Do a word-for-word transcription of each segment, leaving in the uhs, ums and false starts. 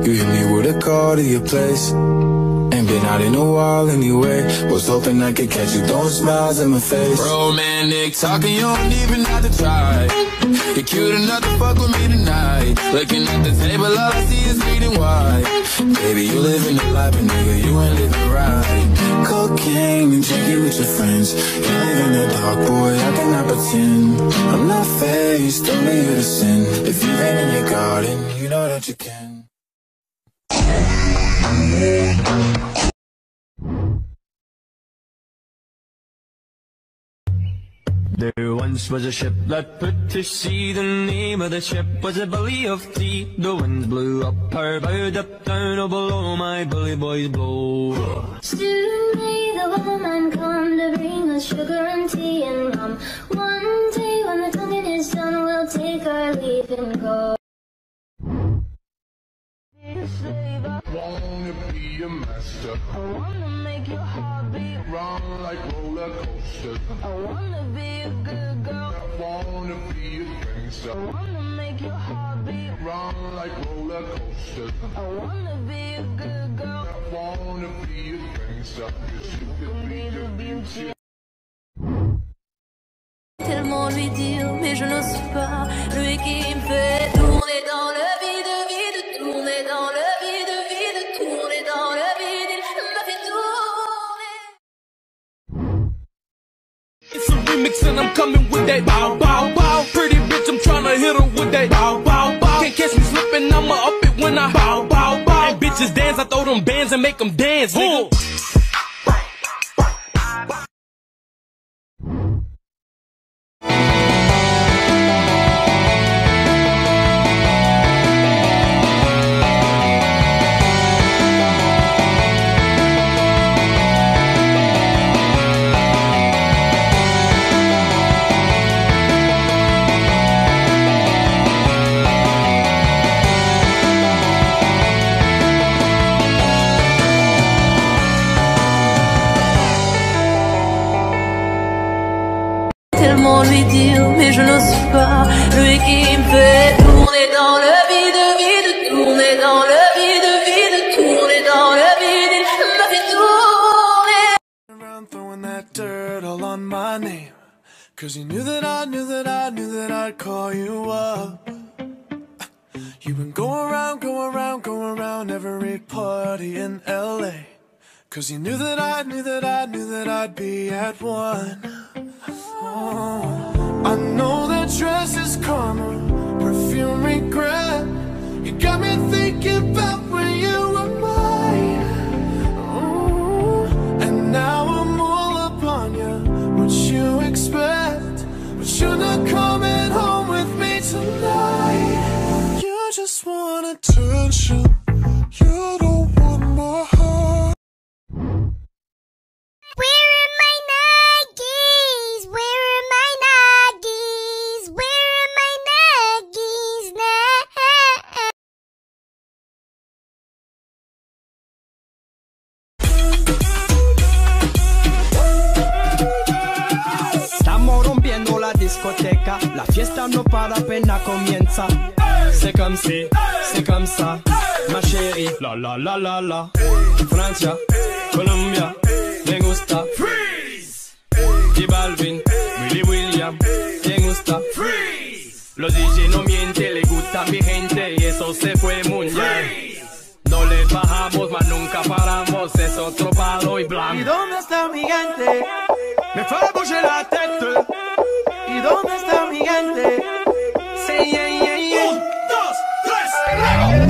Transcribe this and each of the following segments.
You hit me with a call to your place. Ain't been out in a while anyway. Was hoping I could catch you throwing smiles in my face. Romantic talking, you don't even have to try. You're cute enough to fuck with me tonight. Looking at the table, all I see is bleeding white. Baby, you living the life, and nigga, you ain't living right. Cocaine and drinking with your friends. You live in the dark, boy, I cannot pretend. I'm not faced, only you to sin. If you've been in your garden, you know that you can. There once was a ship that put to sea. The name of the ship was a Belly of Tea. The winds blew up her bow, up down, oh below my bully boys blow. Soon may the woman come to bring us sugar and tea and rum. One day when the tonguing is done, we'll take our leave and go. Wanna be a master. I wanna make your heart beat. Run like roller coasters. I wanna be a good girl. I wanna be a gangster. I wanna make your heart beat. Run like roller coasters. I wanna be a good girl. I wanna be a gangster. 'Cause you could be the beauty. Tellement lui dire, mais je n'ose pas. Lui qui me fait tourner dans le vide, vide, tourner dans le vide, vide, tourner dans le vide, il me fait tourner. It's a remix and I'm coming with that bow, bow, bow. Pretty bitch, I'm tryna hit her with that bow, bow, bow. Can't catch me slipping, I'ma up it when I bow, bow, bow. And bitches dance, I throw them bands and make them dance, nigga. Tellement lui dire, mais je n'ose pas. Lui qui me fait tourner dans le vide, vide, tourner dans le vide, vide, tourner dans le vide, il me fait tourner. Around throwing that dirt all on my name. Cause you knew that I knew that I knew that I'd call you up. You've been going around, going around, going around every party in L A. Cause you knew that I knew that I knew that I'd be at one. Oh, I know that dress is karma, perfume regret. You got me thinking about when you were mine. Oh, and now I'm all upon you. What you expect? But you're not coming home with me tonight. You just want attention. You don't want my heart. Where are my nuggies? Where are my nuggies? Where are my nuggies now? Estamos rompiendo la discoteca, la fiesta no para apenas comienza. C'est comme si, c'est comme ça, ma chérie. La la la la la. Francia, Colombia, me gusta. Freeze. Y Balvin, Willy William, me gusta. Freeze. Los D J no mienten, le gusta a mi gente y eso se fue mundial. No le bajamos, mas nunca paramos, es otro palo y blanco. ¿Y dónde está mi gente? Me fait bouger la tête. ¿Y dónde está mi gente? Say yeah, yeah, yeah. Un, dos, tres.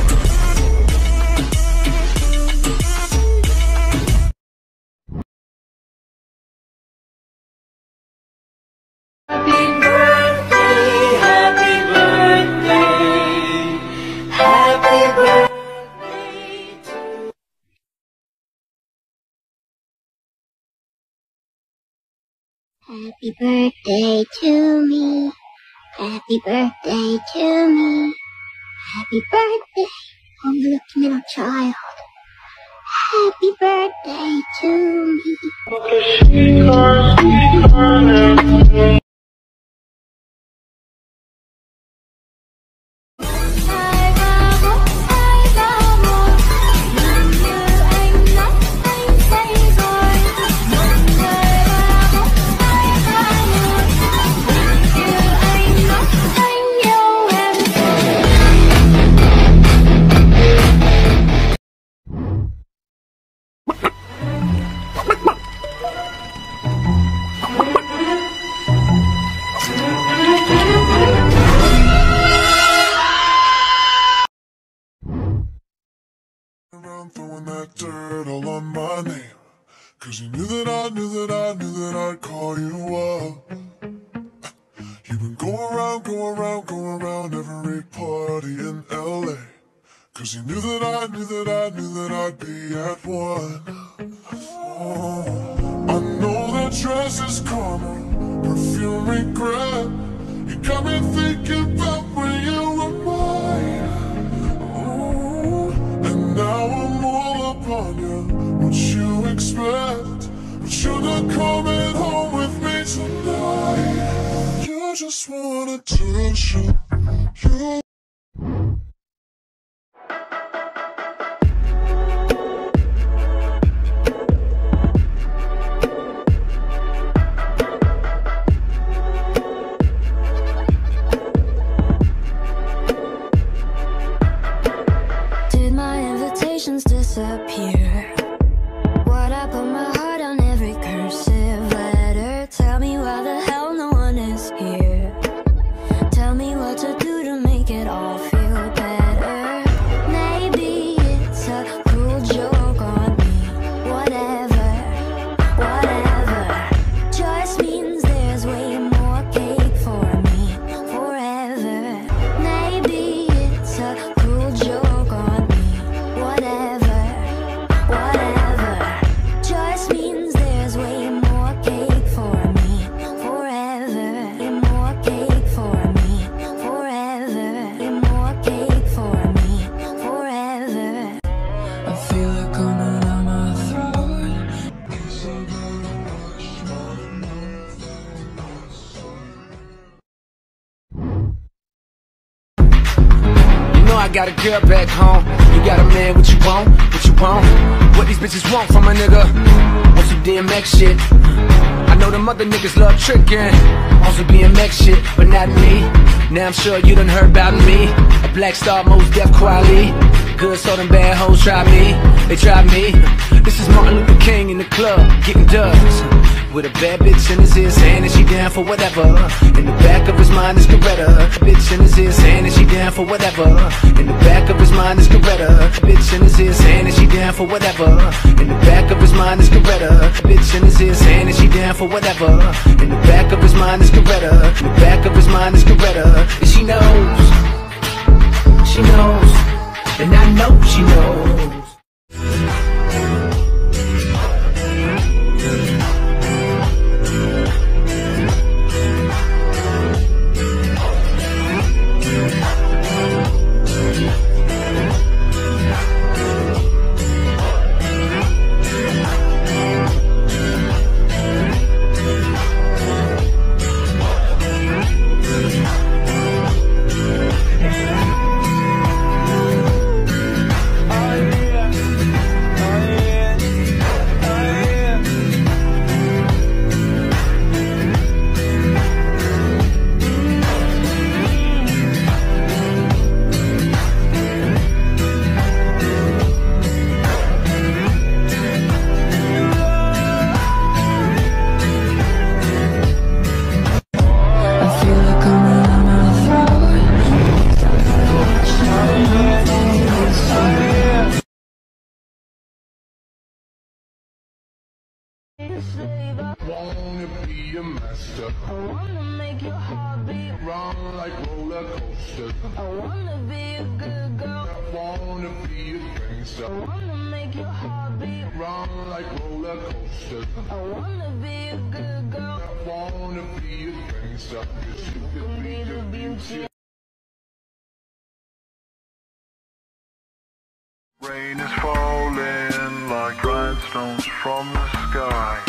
Happy birthday, happy birthday, happy birthday to Happy birthday to me. Happy birthday to me. Happy birthday, oh my little child. Happy birthday to me. I love, I around throwing that dirt all on my name. Cause you knew that I knew that I knew that I'd call you up. You've been going around, going around, going around every party in L A. Cause you knew that I knew that I knew that I'd be at one. Oh, I know that dress is karma, perfume regret. You got me thinking about when you were mine. Oh, and now I'm all upon you. What you expect? But you're not coming home with me tonight. You just wanna touch you. You disappear? Why'd I put my heart on every cursive letter? Tell me why the hell no one is here. Tell me what to do to make it all feel better. Maybe it's a cruel joke on me. Whatever, whatever. Just means there's way more cake for me forever. Maybe it's a cruel joke on me. Whatever, whatever. Just means there's way more cake for me forever. Way more cake for me forever. Way more cake for me forever. I feel it coming down my throat. You know I got a girl back home. You got a man, what you want, what you want. What these bitches want from a nigga. Want some D M X shit. I know them other niggas love tricking on some B M X shit, but not me. Now I'm sure you done heard about me. A black star, most deaf quality. Good, so them bad hoes try me. They try me. This is Martin Luther King in the club, getting dubs. With a bad bitch in his ear saying that she down for whatever. In the back of his mind is Coretta. Bitch in his ear saying that she down for whatever. In the back of his mind is Coretta. Bitch in his ear saying that she down for whatever. In the back of his mind is Coretta. Bitch in his ear saying that she down for whatever. In the back of his mind is Coretta. In the back of his mind is Coretta. And she knows. She knows. And I know she knows. Wanna be a master. I wanna make your heart beat. Run like roller coasters. I wanna be a good girl. I wanna be a gangster. I wanna make your heart beat. Run like roller coasters. I wanna be a good girl. I wanna be a gangster. 'Cause you could be the beauty. Rain is falling like rhinestones from the sky.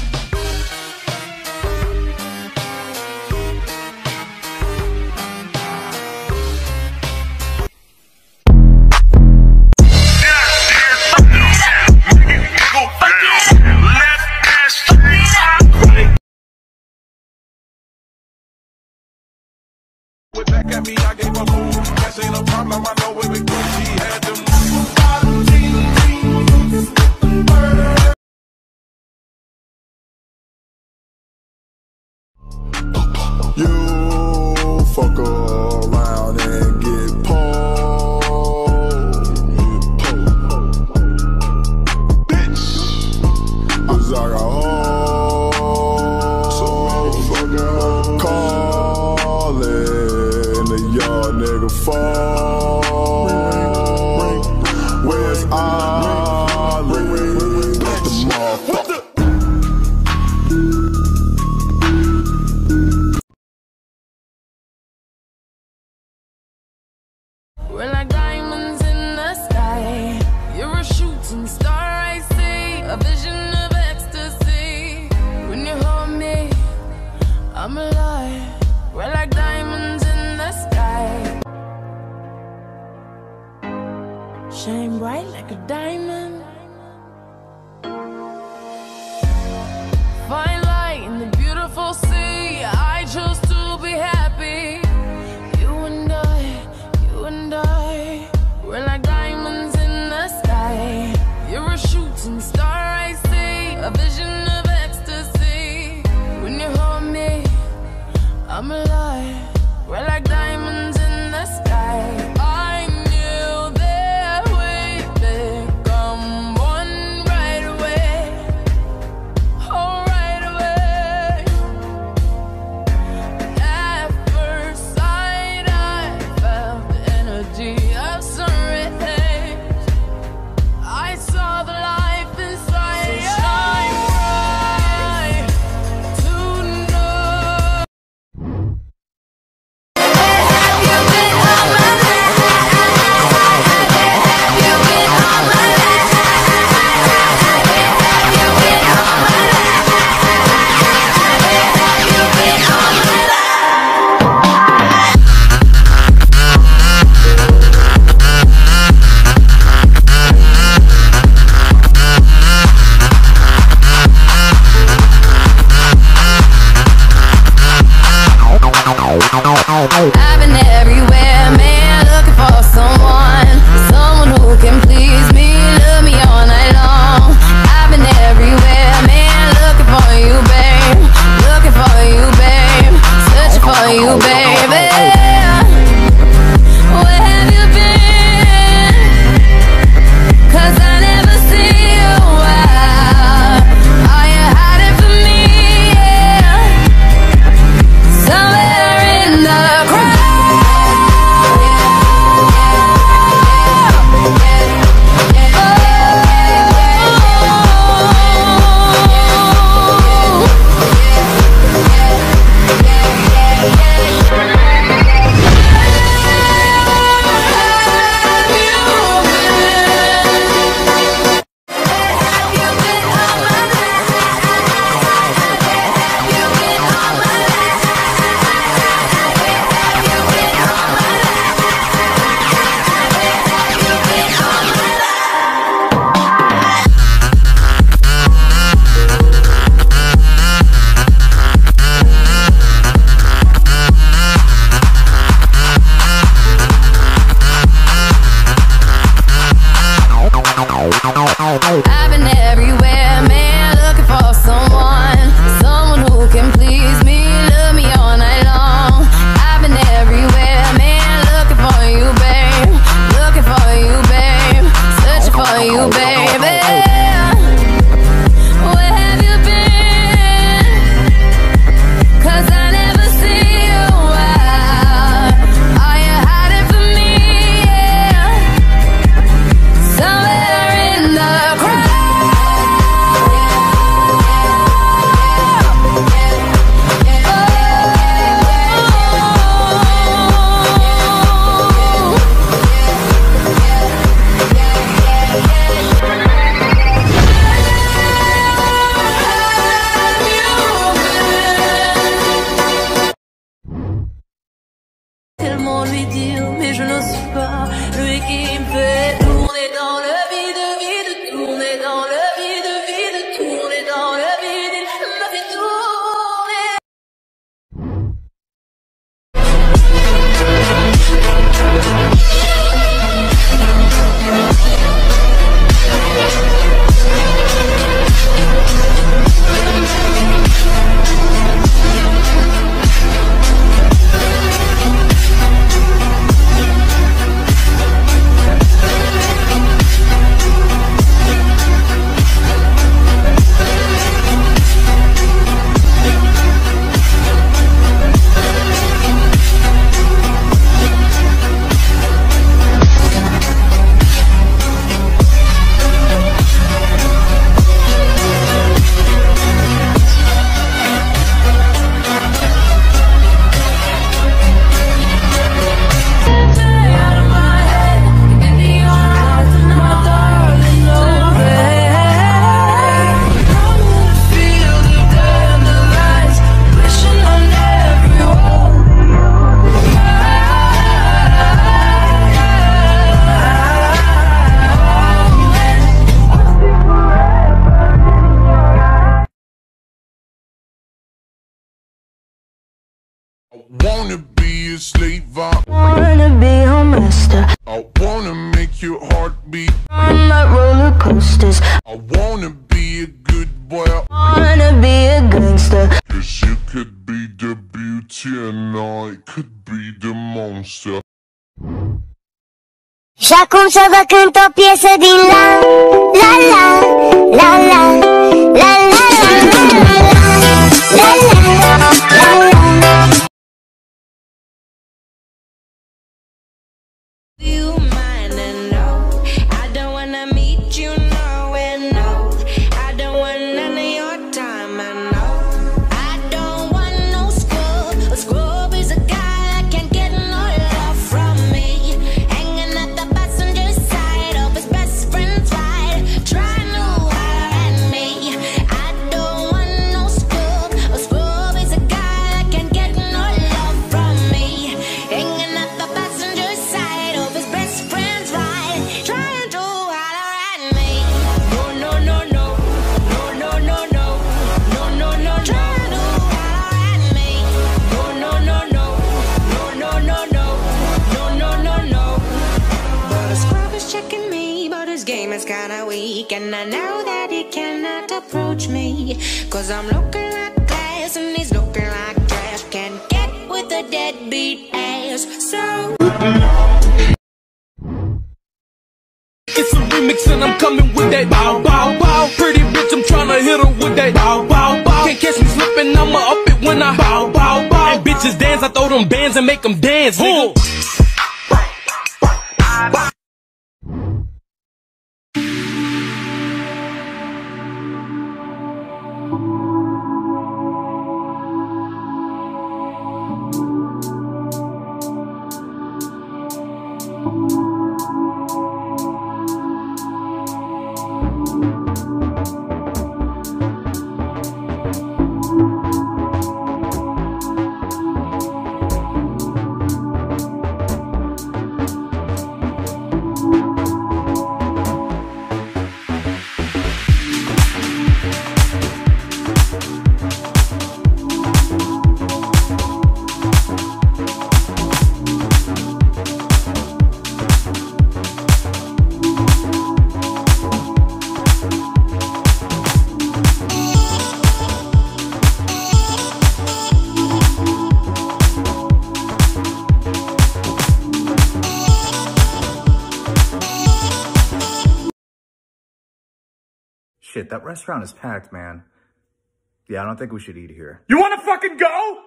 Back at me, I gave a move. That ain't a problem, I know where we go. She had them shine bright like a diamond. Fine light in the beautiful sea. I chose to be happy. You and I, you and I, we're like diamonds in the sky. You're a shooting star, I see, a vision of ecstasy. When you hold me, I'm alive. We're like diamonds in the sky. I knew that we'd become one right away. Oh, right away. At first sight, I felt the energy of sun rays. I saw the life inside you. Shine bright tonight. I've been everywhere, man, looking for someone, someone who can please me, love me all night long. I've been everywhere, man, looking for you, babe, looking for you, babe, searching for you, baby. Where have you been? 'Cause I never see you out. Are you hiding from me? Yeah. Somewhere in the crowd. I've been everywhere, man, looking for someone, someone who can please me, love me all night long. I've been everywhere, man, looking for you, babe, looking for you, babe, searching for you, baby. Where have you been? 'Cause I never see you out. Are you hiding from me? Yeah. Somewhere in the crowd. this late vibe. Wanna be your master. I wanna make your heart beat On my roller coasters. I wanna be a good boy. Wanna be a gangster. Cause you could be the beauty and I could be the monster. Și acum să vă cânt o piesă din la la la la la la la la la la. You mine and no, I don't wanna meet you nowhere, no. I don't want none of your time, I know. I don't want no scrub. A scrub is a guy that can't get no love from me. Hanging at the passenger side of his best friend's ride, trying to holler at me. I don't want no scrub. A scrub is a guy that can't get no love from me. Hanging at the passenger side of his best friend's ride, trying to holler at me. No, no, no, no, no, no, no, no, no, no, no, trying to holler at me. No, no, no, no, no, no, no, no, no, no, no, no. But a scrub is checking me, but his game is kinda weak, and I know that he cannot approach me, cause I'm looking like glass and he's looking like trash. Can't get with a deadbeat ass, so It's a remix and I'm coming with that bow bow bow. Pretty bitch, I'm tryna hit her with that bow bow bow. Can't catch me slipping, I'ma up it when I bow bow bow. And bitches dance, I throw them bands and make them dance, nigga. Shit, that restaurant is packed, man. Yeah, I don't think we should eat here. You wanna fucking go?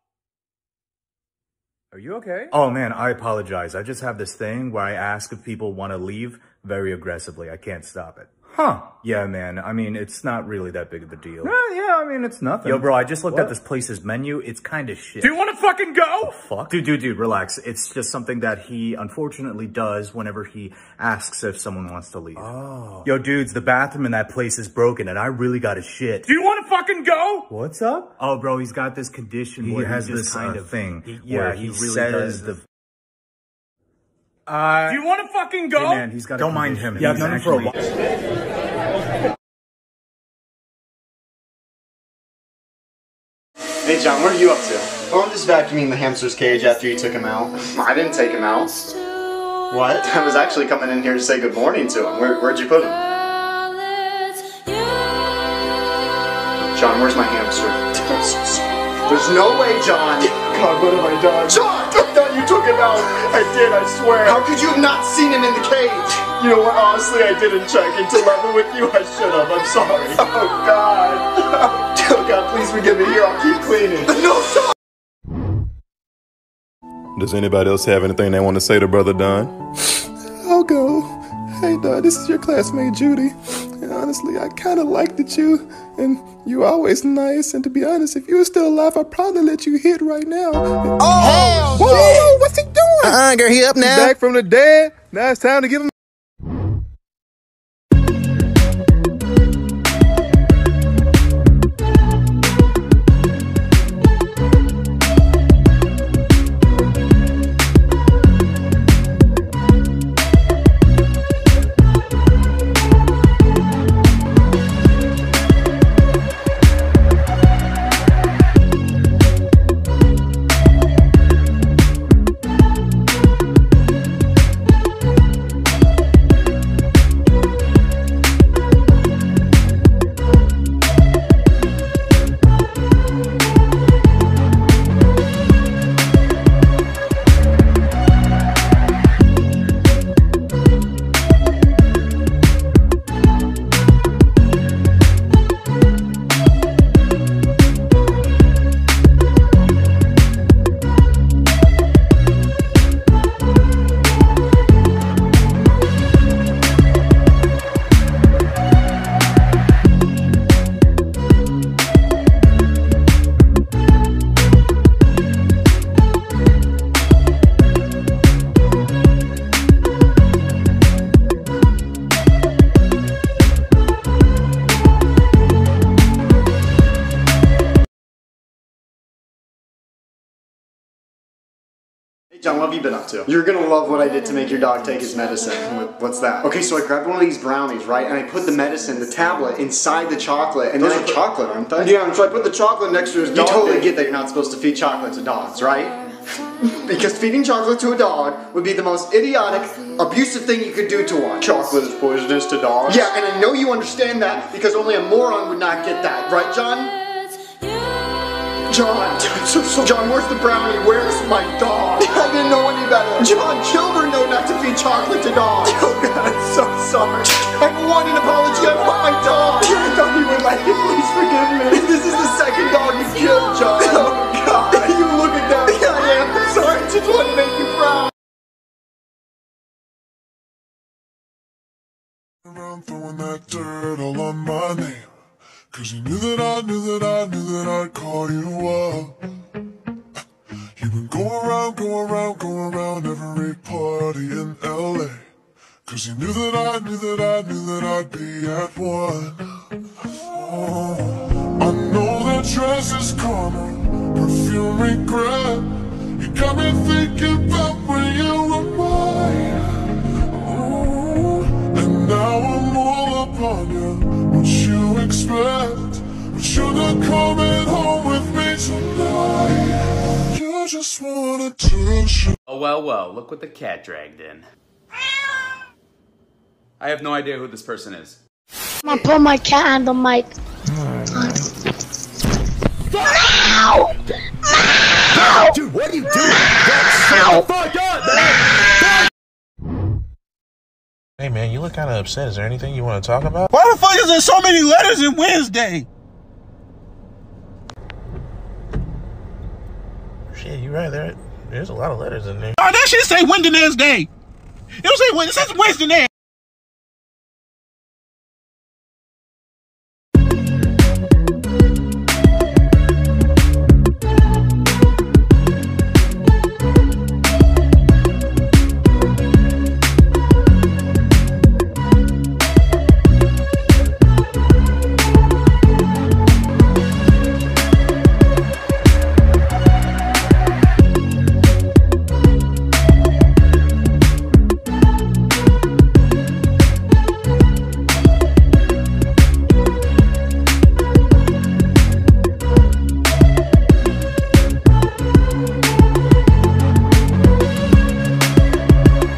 Are you okay? Oh, man, I apologize. I just have this thing where I ask if people want to leave very aggressively. I can't stop it. Huh. Yeah, man. I mean, it's not really that big of a deal. Yeah, yeah, I mean, it's nothing. Yo, bro, I just looked What? at this place's menu. It's kind of shit. Do you wanna fucking go? Fuck? Dude, dude, dude, relax. It's just something that he unfortunately does whenever he asks if someone wants to leave. Oh. Yo, dudes, the bathroom in that place is broken and I really got to shit. Do you wanna fucking go? What's up? Oh, bro, he's got this condition He where has he just this kind uh, of thing. He, where yeah, he, really says does the... Uh, Do you wanna fucking go? Hey, man, he's got a Don't mind condition. him. Yeah, I've He's known him for a actually- while. Hey John, what are you up to? Oh, I'm just vacuuming the hamster's cage after you took him out. I didn't take him out. What? I was actually coming in here to say good morning to him. Where, where'd you put him? John, where's my hamster? There's no way, John! God, what have I done? John! I thought you took him out! I did, I swear! How could you have not seen him in the cage? You know what, honestly, I didn't check. And to level with you, I should have. I'm sorry. Oh, God. Oh, God, please forgive me. Here, I'll keep cleaning. No, John! Does anybody else have anything they want to say to Brother Don? I'll go. Hey, Don, this is your classmate, Judy. And honestly, I kind of liked it, you. And you're always nice. And to be honest, if you were still alive, I'd probably let you hit right now. Oh, whoa, whoa, whoa, what's he doing? Uh-uh, girl, he up now. He's back from the dead. Now it's time to give him... John, what have you been up to? You're gonna love what I did to make your dog take his medicine. What's that? Okay, so I grabbed one of these brownies, right? And I put the medicine, the tablet, inside the chocolate. And those are chocolate, aren't they? Yeah, so I put the chocolate next to his dog. You totally get that you're not supposed to feed chocolate to dogs, right? Because feeding chocolate to a dog would be the most idiotic, abusive thing you could do to one. Chocolate is poisonous to dogs? Yeah, and I know you understand that because only a moron would not get that. Right, John? John, so, so, John, where's the brownie? Where's my dog? I didn't know any better. John, children know not to feed chocolate to dogs. Oh God, I'm so sorry. I want an apology. I want my dog. I thought you would like it. Please forgive me. This is the second dog you killed, John. Oh God. You look at that. I am sorry. I just want to make you proud. Around throwing that dirt all on my name. Cause you knew that I knew that I knew that I'd call you up. You've been going around, going around, going around every party in L A. Cause you knew that I knew that I knew that I'd be at one. Oh, I know that dress is karma, perfume regret. You got me thinking about when you were mine. Oh, and now I'm all upon you. What you expect? But you're not coming home with me tonight. You just wanna touch it. Oh well, well, look what the cat dragged in. I have no idea who this person is. I'm gonna put my cat on the mic. Meow! Meow! Dude, what are you doing? Shut the fuck up, man! Hey man, you look kind of upset. Is there anything you want to talk about? Why the fuck is there so many letters in Wednesday? Shit, you right there. There's a lot of letters in there. Oh, that shit say Wednesday. It don't say Wednesday. It says Wednesday.